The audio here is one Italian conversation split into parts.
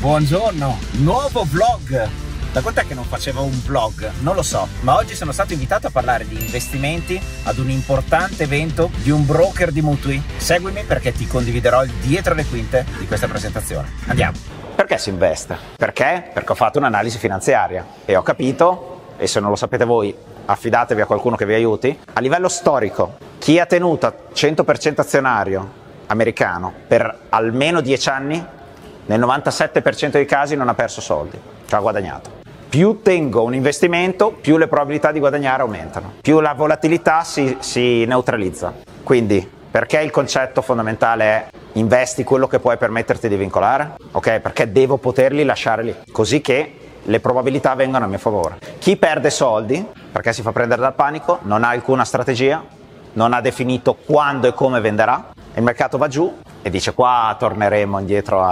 Buongiorno, nuovo vlog. Da quant'è che non facevo un vlog? Non lo so, ma oggi sono stato invitato a parlare di investimenti ad un importante evento di un broker di mutui. Seguimi perché ti condividerò il dietro le quinte di questa presentazione. Andiamo. Perché si investe? Perché? Perché ho fatto un'analisi finanziaria e ho capito, e se non lo sapete voi, affidatevi a qualcuno che vi aiuti, a livello storico, chi ha tenuto a 100% azionario americano per almeno 10 anni, nel 97% dei casi non ha perso soldi, cioè ha guadagnato. Più tengo un investimento, più le probabilità di guadagnare aumentano, più la volatilità si neutralizza. Quindi, perché il concetto fondamentale è investi quello che puoi permetterti di vincolare? Ok? Perché devo poterli lasciare lì, così che le probabilità vengano a mio favore. Chi perde soldi, perché si fa prendere dal panico, non ha alcuna strategia, non ha definito quando e come venderà, il mercato va giù e dice qua torneremo indietro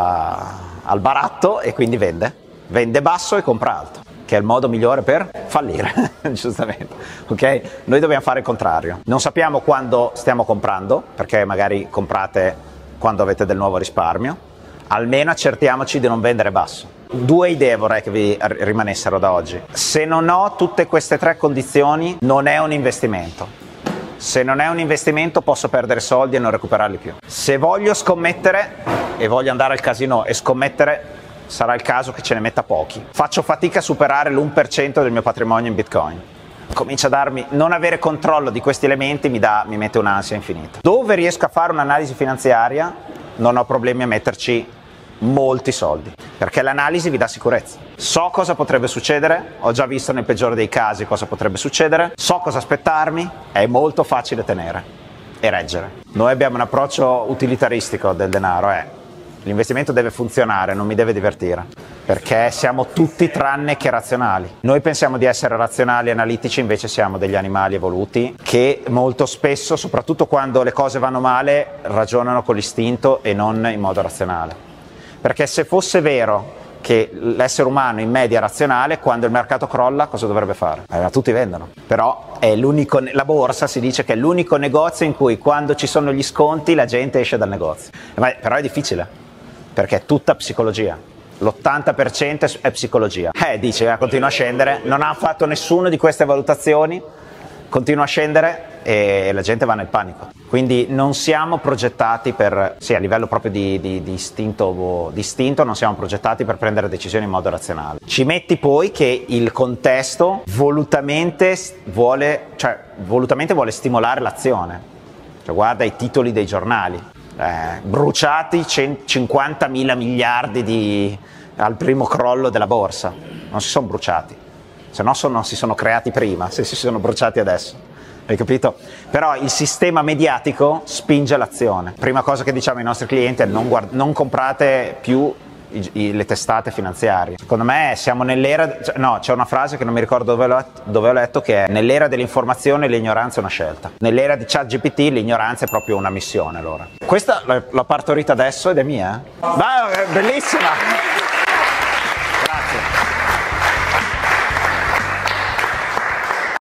al baratto e quindi vende basso e compra alto, che è il modo migliore per fallire, giustamente, ok? Noi dobbiamo fare il contrario, non sappiamo quando stiamo comprando, perché magari comprate quando avete del nuovo risparmio, almeno accertiamoci di non vendere basso. Due idee vorrei che vi rimanessero da oggi. Se non ho tutte queste tre condizioni, non è un investimento. Se non è un investimento posso perdere soldi e non recuperarli più. Se voglio scommettere e voglio andare al casino e scommettere, sarà il caso che ce ne metta pochi. Faccio fatica a superare l'1% del mio patrimonio in Bitcoin. Comincia a darmi, non avere controllo di questi elementi mi mette un'ansia infinita. Dove riesco a fare un'analisi finanziaria non ho problemi a metterci molti soldi, perché l'analisi vi dà sicurezza. So cosa potrebbe succedere, ho già visto nel peggiore dei casi cosa potrebbe succedere, so cosa aspettarmi, è molto facile tenere e reggere. Noi abbiamo un approccio utilitaristico del denaro, l'investimento deve funzionare, non mi deve divertire, perché siamo tutti tranne che razionali. Noi pensiamo di essere razionali e analitici, invece siamo degli animali evoluti che molto spesso, soprattutto quando le cose vanno male, ragionano con l'istinto e non in modo razionale. Perché se fosse vero che l'essere umano in media è razionale, quando il mercato crolla cosa dovrebbe fare? Tutti vendono. Però è la borsa si dice che è l'unico negozio in cui quando ci sono gli sconti la gente esce dal negozio. Però è difficile, perché è tutta psicologia. L'80% è psicologia. Dice, continua a scendere, non ha fatto nessuna di queste valutazioni, continua a scendere e la gente va nel panico. Quindi non siamo progettati a livello proprio di istinto non siamo progettati per prendere decisioni in modo razionale. Ci metti poi che il contesto volutamente vuole stimolare l'azione. Cioè, guarda i titoli dei giornali, bruciati 50.000 miliardi al primo crollo della borsa. Non si sono bruciati, se no non si sono creati prima, se si sono bruciati adesso. Hai capito? Però il sistema mediatico spinge l'azione. Prima cosa che diciamo ai nostri clienti è non comprate più le testate finanziarie. Secondo me siamo nell'era, c'è una frase che non mi ricordo dove ho letto, che è: nell'era dell'informazione l'ignoranza è una scelta. Nell'era di ChatGPT l'ignoranza è proprio una missione allora. Questa l'ho partorita adesso ed è mia. Bellissima!